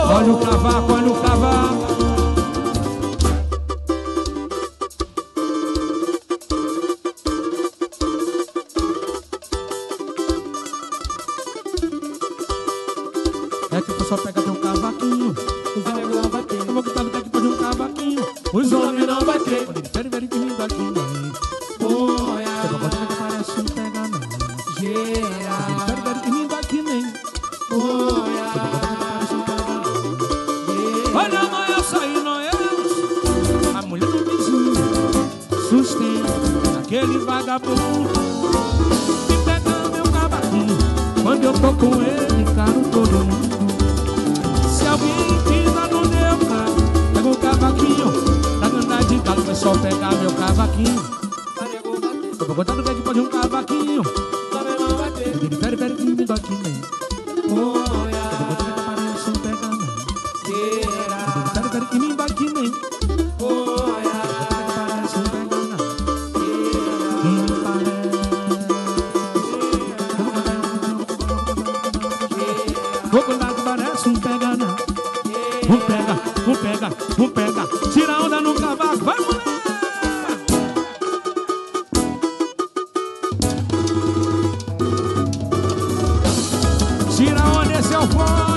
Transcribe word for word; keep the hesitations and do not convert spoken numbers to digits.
Olha o cavaco, olha o cavaco. É que o pessoal pega teu cavaquinho. Os homens não vai ter. Eu vou gritar no pé que pode um cavaquinho. Os homens não vai ter. Quando ele pede, pede que lindo aqui, mãe. Olha, eu vou botar que parece um pega não. Geral. Quando ele pede, pede que lindo aqui, nem. Olha, eu vou botar que parece um pega não. Olha, nós saí, nós. A mulher do vizinho sustenta aquele vagabundo que pega meu cavaquinho. Quando eu tô com ele, caro todo mundo. Se alguém pisa no meu carro, pega o cavaquinho. Pra andar de galo, vai só pegar meu cavaquinho. Eu vou botar no pé que pode um cavaquinho. Ele pede, pede que me dá aqui, né? Eu vou botar que parece um pega não. Ele pede, pede que me dá aqui, né? Eu vou botar que parece um pega não. Quem parece? Vou contar que parece um pega não. Um pega, um pega, um pega. Tira a onda no cavaco, vai mulher. Tira a onda, esse é o fone.